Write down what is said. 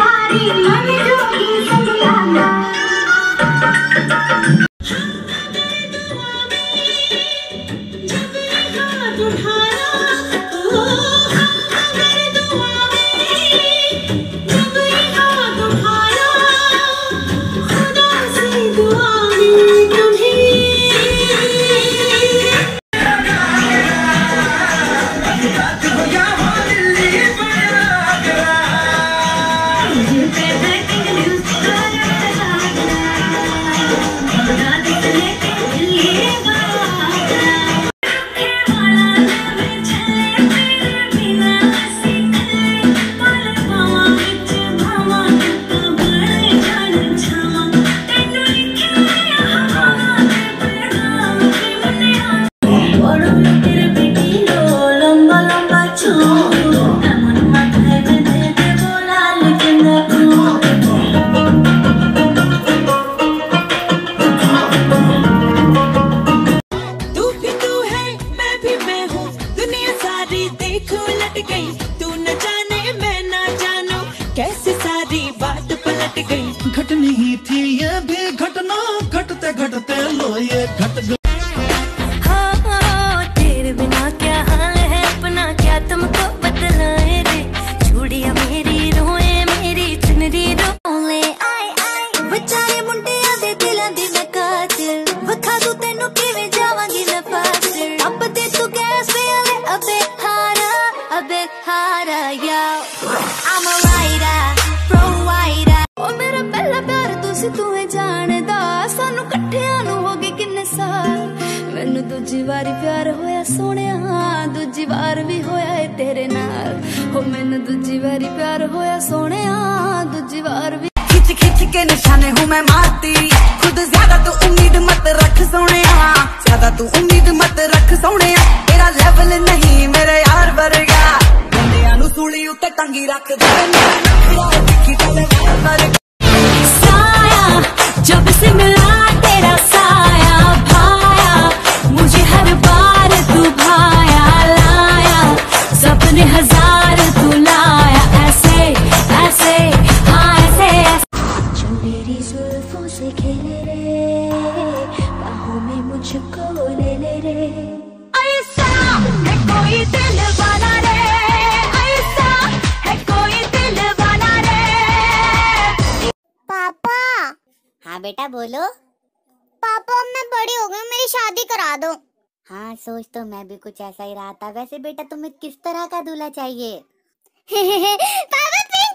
घटनी ही थी ये भी घटना, घटते घटते लो ये घट गई। हाँ, तेरे बिना क्या हाल है अपना, क्या तुमको बतलाए रे। चूड़ियां मेरी रोए, मेरी चुनरी रोले। आए आए बेचारे मुंडियां दे दिलां दी मैं कातिल, वखा दूं तेनू किवें जावांगी मैं पासिल। अब ते तू कैसे आले अबे हारा या I'm a rider, pro rider। ओ मेरा पहला प्यार तुसी तू है जानदा, सानू कट्ठियां नू हो गए किन्ने साल। मैनू दूजी वारी प्यार होया सोहणिया, दूजी बार भी होया है तेरे नाल। हो मैनू दूजी वारी प्यार होया सोहणिया, दूजी बार भी। खिच खिच के निशाने हूँ मैं मारती, खुद ज्यादा तू उम्मीद मत रख सोहणिया, ज्यादा तू उम्मीद मत रख सोहणिया। तेरा लेवल नहीं मेरे यार वर्गा, बंदियां नू सूली उत्ते टंगी रख दे। साया जब से मिला तेरा साया भाया, मुझे हर बार तू भाया लाया, सपने हजार तू लाया। ऐसे ऐसे हाँ ऐसे ऐसे जो मेरी जुल्फों से खेले रे, बाहों में मुझको ले ले रे। ऐसा है कोई दिल वाला रे, ऐसा है कोई दिल वाला रे। पापा। हाँ बेटा बोलो। पापा मैं बड़ी हो गई, मेरी शादी करा दो। हाँ सोच तो मैं भी कुछ ऐसा ही रहा था। वैसे बेटा तुम्हें किस तरह का दूल्हा चाहिए? पापा प्लीज